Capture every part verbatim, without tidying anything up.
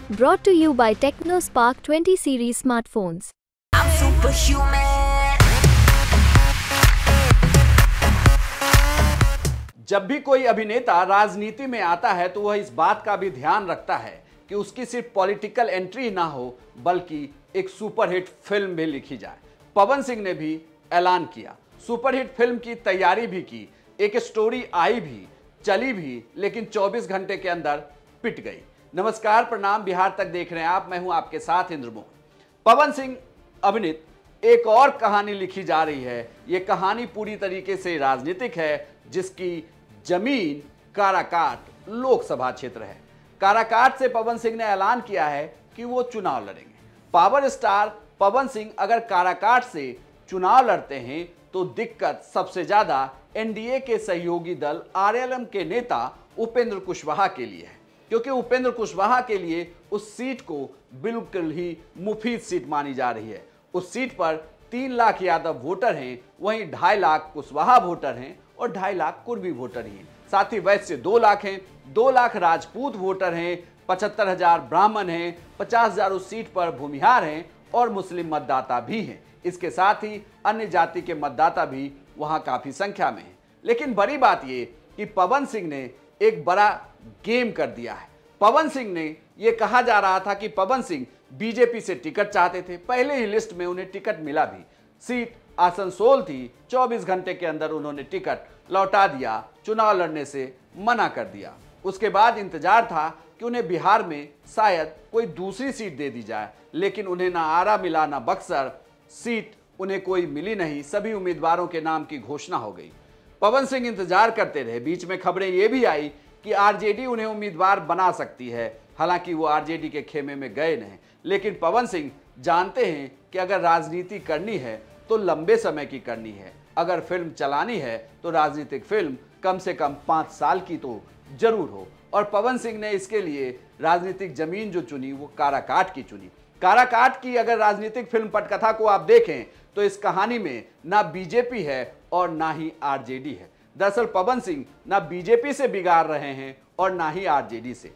Brought to you by TechnoSpark twenty series smartphones. I'm superhuman. जब भी कोई अभिनेता राजनीति में आता है तो वह इस बात का भी ध्यान रखता है कि उसकी सिर्फ पॉलिटिकल एंट्री ना हो बल्कि एक सुपरहिट फिल्म भी लिखी जाए। पवन सिंह ने भी ऐलान किया, सुपरहिट फिल्म की तैयारी भी की, एक स्टोरी आई भी, चली भी, लेकिन चौबीस घंटे के अंदर पिट गई। नमस्कार, प्रणाम, बिहार तक देख रहे हैं आप, मैं हूं आपके साथ इंद्रमोहन। पवन सिंह अभिनीत एक और कहानी लिखी जा रही है। ये कहानी पूरी तरीके से राजनीतिक है, जिसकी जमीन काराकाट लोकसभा क्षेत्र है। काराकाट से पवन सिंह ने ऐलान किया है कि वो चुनाव लड़ेंगे। पावर स्टार पवन सिंह अगर काराकाट से चुनाव लड़ते हैं तो दिक्कत सबसे ज्यादा एनडीए के सहयोगी दल आरएलएम के नेता उपेंद्र कुशवाहा के लिए है, क्योंकि उपेंद्र कुशवाहा के लिए उस सीट को बिल्कुल ही मुफीद सीट मानी जा रही है। उस सीट पर तीन लाख यादव वोटर हैं, वहीं ढाई लाख कुशवाहा वोटर हैं और ढाई लाख कुर्मी वोटर ही हैं। साथ ही वैश्य दो लाख हैं, दो लाख राजपूत वोटर हैं, पचहत्तर हजार ब्राह्मण हैं, पचास हजार उस सीट पर भूमिहार हैं और मुस्लिम मतदाता भी हैं। इसके साथ ही अन्य जाति के मतदाता भी वहां काफी संख्या में हैं। लेकिन बड़ी बात यह कि पवन सिंह ने एक बड़ा गेम कर दिया है। पवन सिंह ने यह कहा जा रहा था कि पवन सिंह बीजेपी से टिकट चाहते थे, पहले ही लिस्ट में उन्हें टिकट मिला भी, सीट आसनसोल थी, चौबीस घंटे के अंदर उन्होंने टिकट लौटा दिया, चुनाव लड़ने से मना कर दिया। उसके बाद इंतजार था कि उन्हें बिहार में शायद कोई दूसरी सीट दे दी जाए, लेकिन उन्हें ना आरा मिला ना बक्सर, सीट उन्हें कोई मिली नहीं। सभी उम्मीदवारों के नाम की घोषणा हो गई। पवन सिंह इंतजार करते रहे। बीच में खबरें ये भी आई कि आरजेडी उन्हें उम्मीदवार बना सकती है, हालांकि वो आरजेडी के खेमे में गए नहीं। लेकिन पवन सिंह जानते हैं कि अगर राजनीति करनी है तो लंबे समय की करनी है, अगर फिल्म चलानी है तो राजनीतिक फिल्म कम से कम पाँच साल की तो जरूर हो। और पवन सिंह ने इसके लिए राजनीतिक जमीन जो चुनी वो काराकाट की चुनी। काराकाट की अगर राजनीतिक फिल्म पटकथा को आप देखें तो इस कहानी में ना बीजेपी है और ना ही आरजेडी है। दरअसल पवन सिंह ना बीजेपी से बिगाड़ रहे हैं और ना ही आरजेडी से।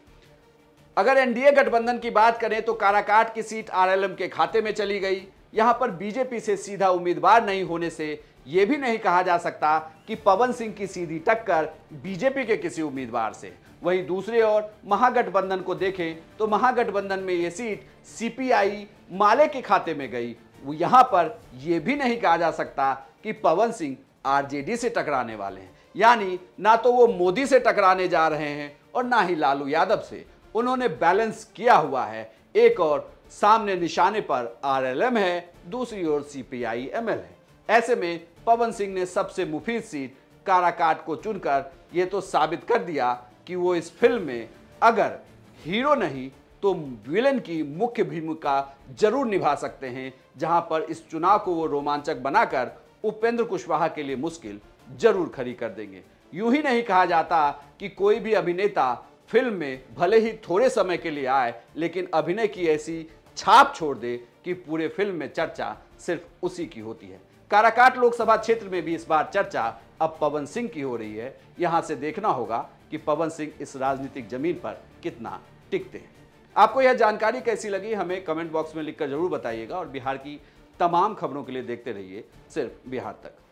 अगर एनडीए गठबंधन की बात करें तो काराकाट की सीट आरएलएम के खाते में चली गई। यहां पर बीजेपी से सीधा उम्मीदवार नहीं होने से यह भी नहीं कहा जा सकता कि पवन सिंह की सीधी टक्कर बीजेपी के किसी उम्मीदवार से। वहीं दूसरी ओर महागठबंधन को देखें तो महागठबंधन में यह सीट सीपीआई माले के खाते में गई। यहां पर यह भी नहीं कहा जा सकता कि पवन सिंह आरजेडी से टकराने वाले हैं, यानी ना तो वो मोदी से टकराने जा रहे हैं और ना ही लालू यादव से। उन्होंने बैलेंस किया हुआ है, एक और सामने निशाने पर आरएलएम है, दूसरी ओर सीपीआई-एमएल है। ऐसे में पवन सिंह ने सबसे मुफीद सीट काराकाट को चुनकर यह तो साबित कर दिया कि वो इस फिल्म में अगर हीरो नहीं तो विलेन की मुख्य भूमिका जरूर निभा सकते हैं, जहां पर इस चुनाव को वो रोमांचक बनाकर उपेंद्र कुशवाहा के लिए मुश्किल जरूर खड़ी कर देंगे। यूं ही नहीं कहा जाता कि कोई भी अभिनेता फिल्म में भले ही थोड़े समय के लिए आए, लेकिन अभिनय की ऐसी छाप छोड़ दे कि पूरे फिल्म में चर्चा सिर्फ उसी की होती है। काराकाट लोकसभा क्षेत्र में भी इस बार चर्चा अब पवन सिंह की हो रही है। यहां से देखना होगा कि पवन सिंह इस राजनीतिक जमीन पर कितना टिकते हैं। आपको यह जानकारी कैसी लगी हमें कमेंट बॉक्स में लिखकर जरूर बताइएगा और बिहार की तमाम खबरों के लिए देखते रहिए सिर्फ बिहार तक।